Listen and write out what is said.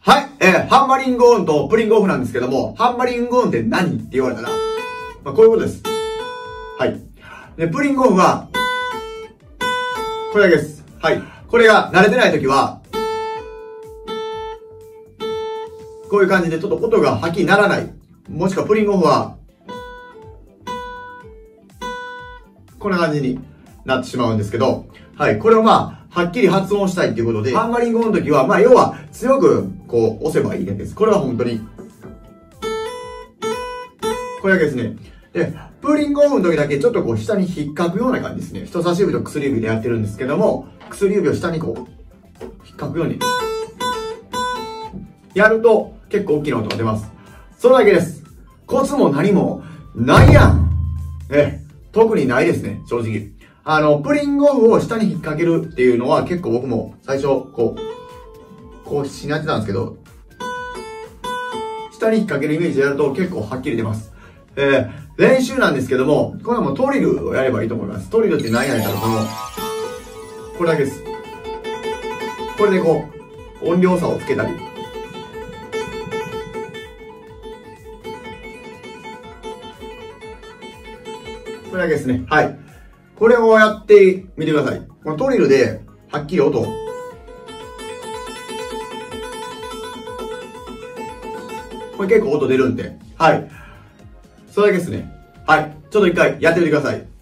はい、ハンマリングオンとプリングオフなんですけども、ハンマリングオンって何って言われたら、こういうことです。はい。で、プリングオフは、これだけです。はい。これが慣れてないときは、こういう感じでちょっと音がはっきりならない。もしくはプリングオフは、こんな感じになってしまうんですけど、はい。これをはっきり発音したいっていうことで、ハンマリングオンの時は、要は強く押せばいいだけです。これは本当に、これだけですね。で、プリングオフの時だけちょっと下に引っかくような感じですね。人差し指と薬指でやってるんですけども、薬指を下に引っかくように、やると結構大きな音が出ます。それだけです。コツも何もないやん。特にないですね、正直。プリングオフを下に引っ掛けるっていうのは結構僕も最初、しなってたんですけど、下に引っ掛けるイメージでやると結構はっきり出ます。練習なんですけども、これはもうトリルをやればいいと思います。トリルって何やねんかと、これだけです。これで音量差をつけたり。これだけですね。はい。これをやってみてください。このトリルで、はっきり音。これ結構音出るんで。はい。それだけですね。はい。ちょっと一回やってみてください。